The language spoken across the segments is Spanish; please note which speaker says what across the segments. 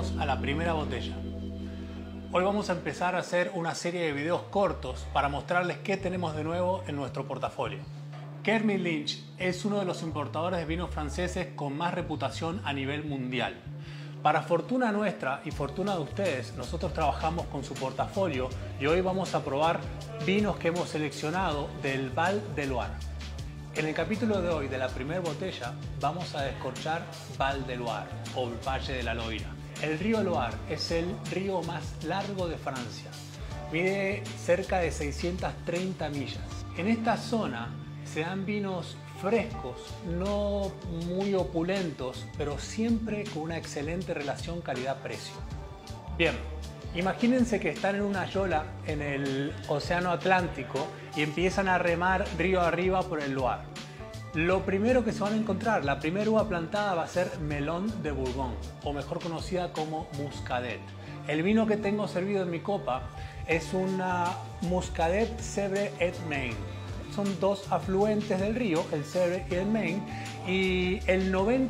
Speaker 1: bienvenidos a la primera botella. Hoy vamos a empezar a hacer una serie de videos cortos para mostrarles qué tenemos de nuevo en nuestro portafolio. Kermit Lynch es uno de los importadores de vinos franceses con más reputación a nivel mundial. Para fortuna nuestra y fortuna de ustedes, nosotros trabajamos con su portafolio y hoy vamos a probar vinos que hemos seleccionado del Val de Loire. En el capítulo de hoy de la primera botella vamos a descorchar Val de Loire o Valle de la Loira. El río Loire es el río más largo de Francia. Mide cerca de 630 millas. En esta zona se dan vinos frescos, no muy opulentos, pero siempre con una excelente relación calidad-precio. Bien, imagínense que están en una yola en el Océano Atlántico y empiezan a remar río arriba por el Loire. Lo primero que se van a encontrar, la primera uva plantada va a ser Melon de Bourgogne, o mejor conocida como Muscadet. El vino que tengo servido en mi copa es una Muscadet Sèvres et Maine. Son dos afluentes del río, el Sèvres y el Maine, y el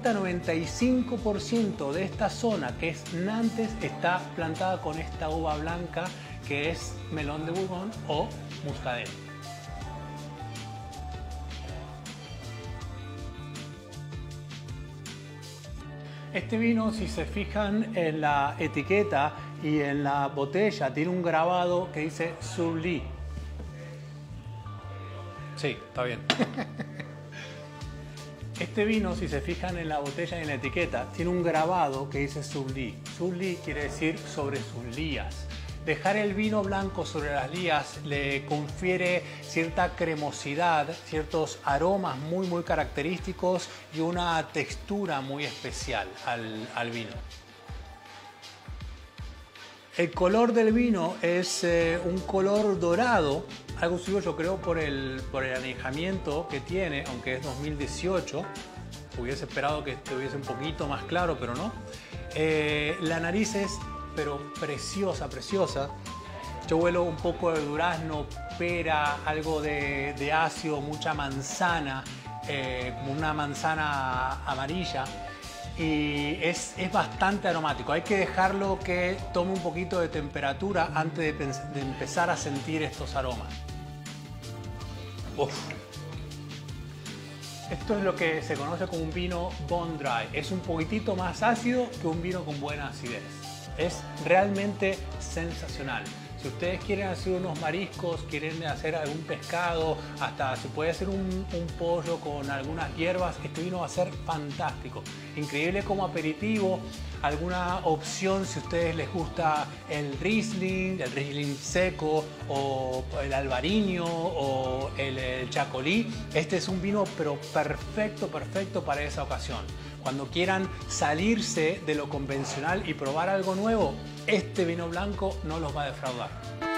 Speaker 1: 90-95% de esta zona, que es Nantes, está plantada con esta uva blanca que es Melon de Bourgogne o Muscadet. Este vino, si se fijan en la etiqueta y en la botella, tiene un grabado que dice Surly. Sí, está bien. Este vino, si se fijan en la botella y en la etiqueta, tiene un grabado que dice Surly. Surly quiere decir sobre sus lías. Dejar el vino blanco sobre las lías le confiere cierta cremosidad, ciertos aromas muy característicos y una textura muy especial al vino. El color del vino es un color dorado, algo suyo yo creo por el añejamiento que tiene, aunque es 2018. Hubiese esperado que estuviese un poquito más claro, pero no. La nariz es preciosa. Yo huelo un poco de durazno, pera, algo de ácido, mucha manzana, como una manzana amarilla. Y es bastante aromático. Hay que dejarlo que tome un poquito de temperatura antes de empezar a sentir estos aromas. Uf. Esto es lo que se conoce como un vino bone dry. Es un poquitito más ácido que un vino con buena acidez. Es realmente sensacional. Si ustedes quieren hacer unos mariscos, quieren hacer algún pescado, hasta se puede hacer un pollo con algunas hierbas, este vino va a ser fantástico. Increíble como aperitivo, alguna opción si a ustedes les gusta el Riesling seco o el Albariño o el Chacolí. Este es un vino pero perfecto para esa ocasión. Cuando quieran salirse de lo convencional y probar algo nuevo, este vino blanco no los va a defraudar.